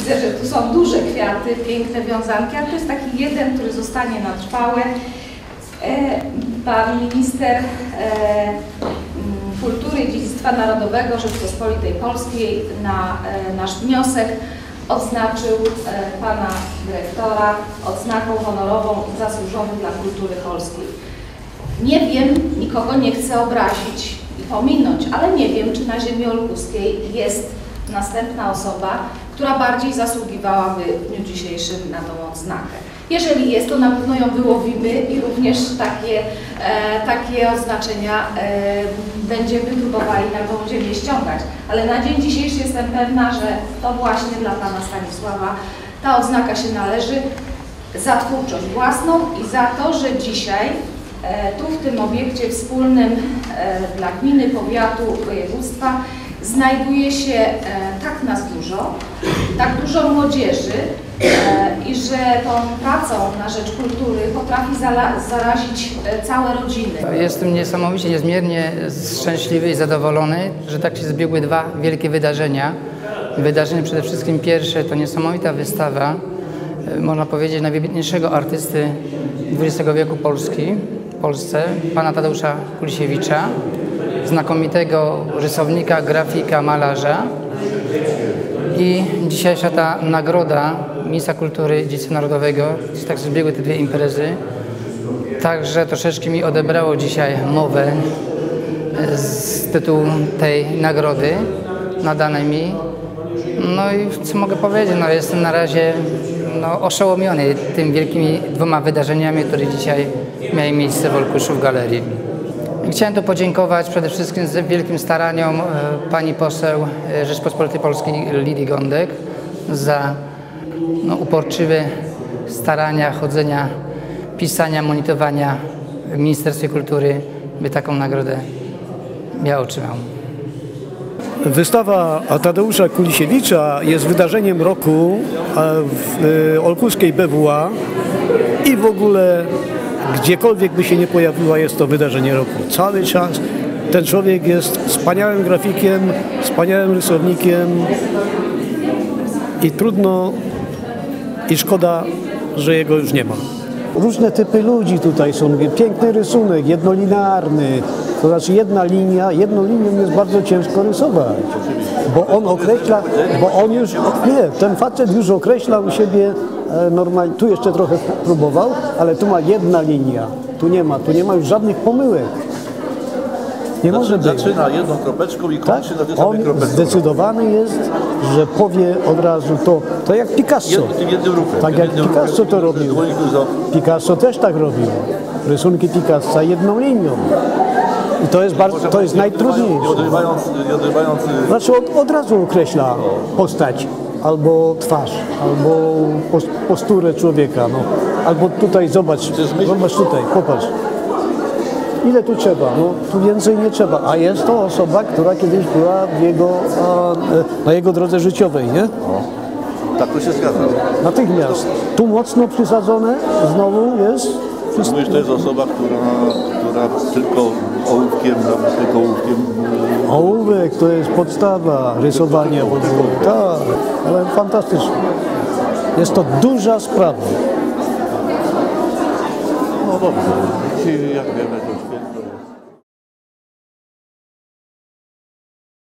Widzę, że tu są duże kwiaty, piękne wiązanki, a to jest taki jeden, który zostanie na trwałe. Pan minister Kultury i Dziedzictwa Narodowego Rzeczypospolitej Polskiej na nasz wniosek odznaczył pana dyrektora odznaką honorową zasłużony dla kultury polskiej. Nie wiem, nikogo nie chcę obrazić i pominąć, ale nie wiem, czy na ziemi olkuskiej jest następna osoba, która bardziej zasługiwałaby w dniu dzisiejszym na tą odznakę. Jeżeli jest, to na pewno ją wyłowimy i również takie odznaczenia będziemy próbowali na tą ziemię ściągać. Ale na dzień dzisiejszy jestem pewna, że to właśnie dla pana Stanisława ta odznaka się należy za twórczość własną i za to, że dzisiaj tu w tym obiekcie wspólnym dla gminy, powiatu, województwa znajduje się tak nas dużo, tak dużo młodzieży i że tą pracą na rzecz kultury potrafi zarazić całe rodziny. Jestem niesamowicie, niezmiernie szczęśliwy i zadowolony, że tak się zbiegły dwa wielkie wydarzenia. Wydarzenie przede wszystkim pierwsze to niesamowita wystawa, można powiedzieć, najwybitniejszego artysty XX wieku w Polsce, pana Tadeusza Kulisiewicza, znakomitego rysownika, grafika, malarza. I dzisiejsza ta nagroda Ministra Kultury i Dziedzictwa Narodowego, tak zbiegły te dwie imprezy, także troszeczkę mi odebrało dzisiaj mowę z tytułu tej nagrody nadanej mi. No i co mogę powiedzieć, no jestem na razie oszołomiony tymi wielkimi dwoma wydarzeniami, które dzisiaj miały miejsce w Olkuszu w galerii. I chciałem tu podziękować przede wszystkim z wielkim staraniom pani poseł Rzeczypospolitej Polskiej Lidii Gądek za uporczywe starania, chodzenia, pisania, monitorowania w Ministerstwie Kultury, by taką nagrodę ja otrzymał. Wystawa Tadeusza Kulisiewicza jest wydarzeniem roku w olkuskiej BWA i w ogóle gdziekolwiek by się nie pojawiła, jest to wydarzenie roku. Cały czas ten człowiek jest wspaniałym grafikiem, wspaniałym rysownikiem i trudno i szkoda, że jego już nie ma. Różne typy ludzi tutaj są. Piękny rysunek, jednolinearny. To znaczy jedną linią jest bardzo ciężko rysować, bo on określa, ten facet już określa u siebie normalnie, tu jeszcze trochę próbował, ale tu ma jedna linia, tu nie ma już żadnych pomyłek. Nie może być. Zaczyna jedną kropeczką i kończy na tej samej kropeczce. Zdecydowany jest, że powie od razu to jak Picasso. Jednym ruchem. Tak jak Picasso to robił. Picasso też tak robił. Rysunki Picassa jedną linią. I to jest najtrudniejsze. Nie odrywając... Znaczy od razu określa postać, albo twarz, albo posturę człowieka. No. Albo tutaj zobacz tutaj, popatrz. Ile tu trzeba? No, tu więcej nie trzeba. A jest to osoba, która kiedyś była na jego drodze życiowej, nie? Tak to się zgadza. Natychmiast. Tu mocno przysadzone, znowu jest. Mówisz, to jest osoba, która tylko ołówkiem. Ołówek to jest podstawa rysowania w ogóle. Tak, ale fantastycznie. Jest to duża sprawa. No dobrze. Dzisiaj, jak wiemy, to świetne.